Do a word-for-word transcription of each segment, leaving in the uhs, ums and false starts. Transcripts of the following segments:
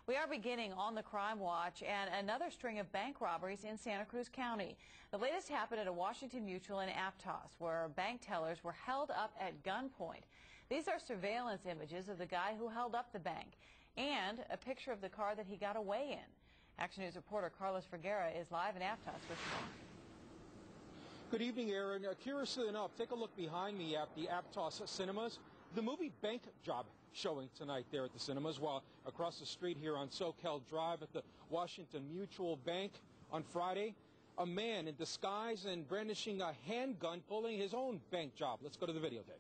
We are beginning on the crime watch and another string of bank robberies in Santa Cruz County. The latest happened at a Washington Mutual in Aptos, where bank tellers were held up at gunpoint. These are surveillance images of the guy who held up the bank and a picture of the car that he got away in. Action News reporter Carlos Vergara is live in Aptos with more. Good evening, Aaron. Uh, curiously enough, take a look behind me at the Aptos cinemas. The movie Bank Job showing tonight there at the cinemas, while across the street here on Soquel Drive at the Washington Mutual Bank on Friday, a man in disguise and brandishing a handgun pulling his own bank job. Let's go to the videotape.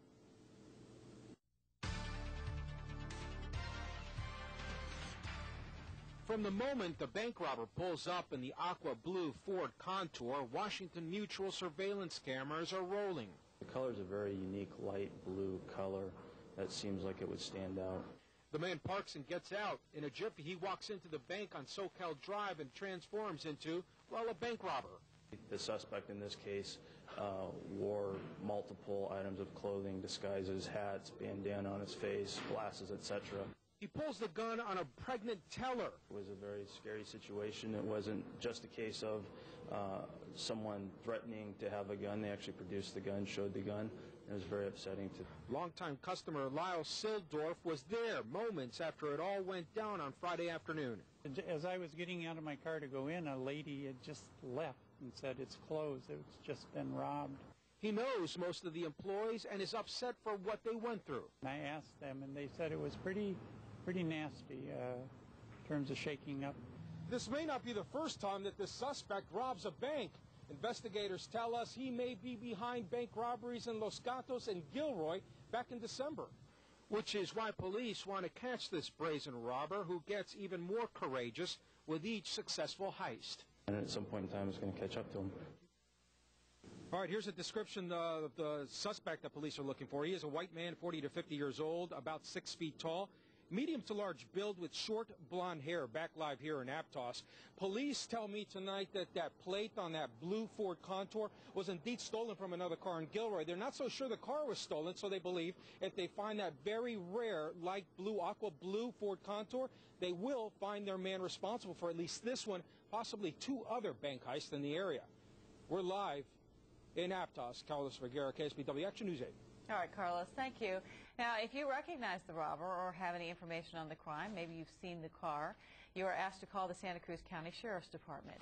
From the moment the bank robber pulls up in the aqua blue Ford Contour, Washington Mutual surveillance cameras are rolling. The color is a very unique light blue color that seems like it would stand out. The man parks and gets out. In a jiffy, he walks into the bank on Soquel Drive and transforms into, well, a bank robber. The suspect in this case uh, wore multiple items of clothing, disguises, hats, bandana on his face, glasses, et cetera. He pulls the gun on a pregnant teller. It was a very scary situation. It wasn't just a case of uh, someone threatening to have a gun. They actually produced the gun, showed the gun. It was very upsetting. To Longtime customer Lyle Sildorf was there moments after it all went down on Friday afternoon. As I was getting out of my car to go in, a lady had just left and said it's closed. It's just been robbed. He knows most of the employees and is upset for what they went through. I asked them, and they said it was pretty pretty nasty uh, in terms of shaking up. This may not be the first time that this suspect robs a bank. Investigators tell us he may be behind bank robberies in Los Gatos and Gilroy back in December, which is why police want to catch this brazen robber who gets even more courageous with each successful heist. And at some point in time, it's going to catch up to him. All right, here's a description of the suspect that police are looking for. He is a white man, forty to fifty years old, about six feet tall. Medium to large build with short blonde hair, back live here in Aptos. Police tell me tonight that that plate on that blue Ford Contour was indeed stolen from another car in Gilroy. They're not so sure the car was stolen, so they believe if they find that very rare light blue, aqua blue Ford Contour, they will find their man responsible for at least this one, possibly two other bank heists in the area. We're live in Aptos. Carlos Vergara, K S B W Action News eight. All right, Carlos, thank you. Now, if you recognize the robber or have any information on the crime, maybe you've seen the car, you are asked to call the Santa Cruz County Sheriff's Department.